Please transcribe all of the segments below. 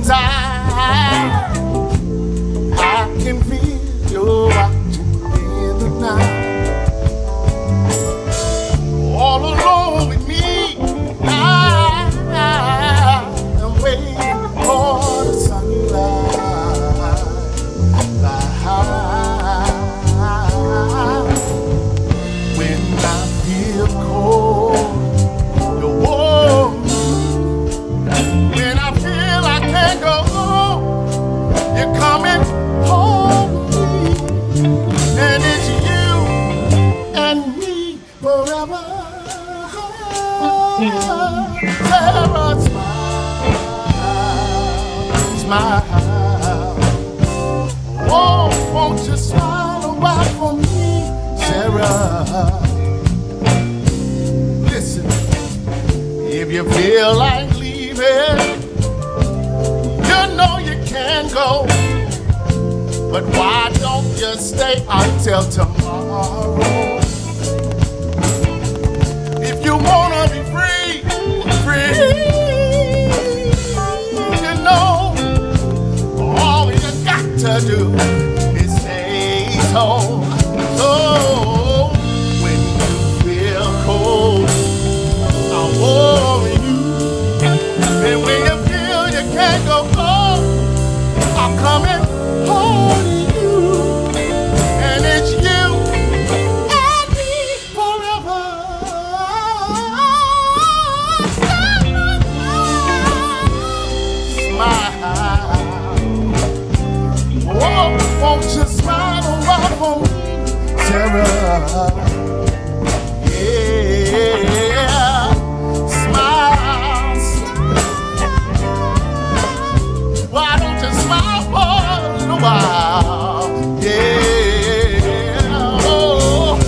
inside. I can feel you watching in the night. All alone with me, I am waiting for the sunlight. When I feel cold, you warm me. When I feel I can't go home, you're coming home to me. And it's you and me forever. Sarah, smile, smile. Oh, won't you smile a while for me, Sarah? Listen, if you feel like leaving, you know you can go. But why don't you stay until tomorrow? If you wanna be free, free, you know, all you got to do is stay home. So when you feel cold, I'll warm you. And when you feel you can't go home, I'm coming home to you. And it's you and me forever. Smile. Oh, won't you smile a while for me, Sarah? Yeah, smile, smile. Why don't you smile for a little while? Yeah, oh,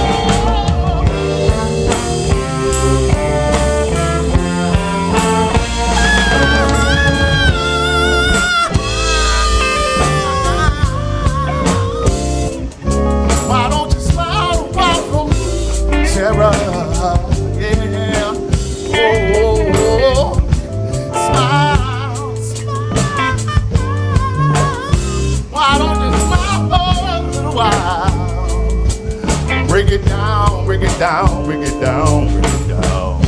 why don't you smile a while for me, Sarah? Yeah, oh, oh, oh. Smile, smile. Why don't you smile for a little while? Break it down, break it down, break it down, break it down.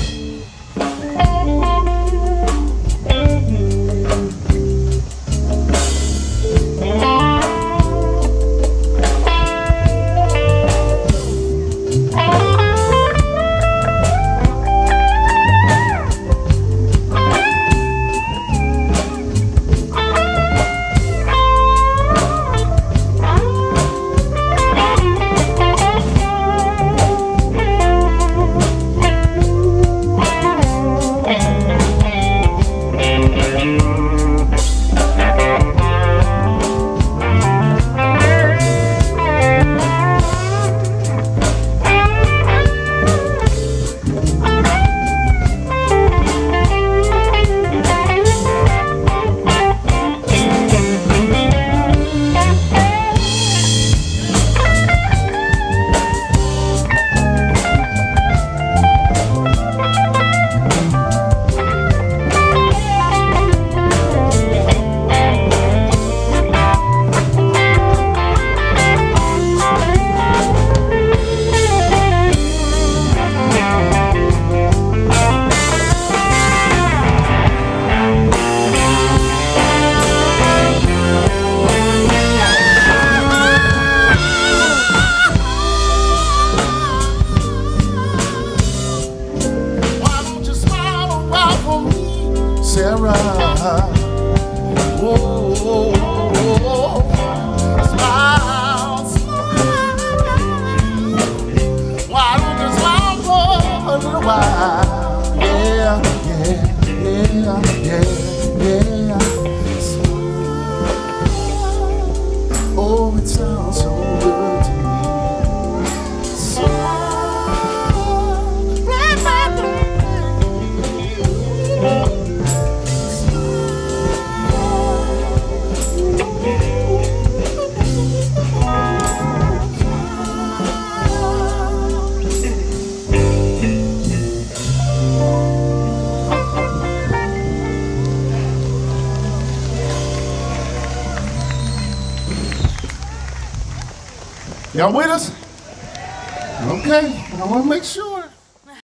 Sarah, oh, oh, oh, smile, smile. Why don't you smile for a little while? Yeah, yeah, yeah, yeah, yeah. Smile. Oh, it sounds so good to me. Smile. Y'all with us? Okay, I want to make sure.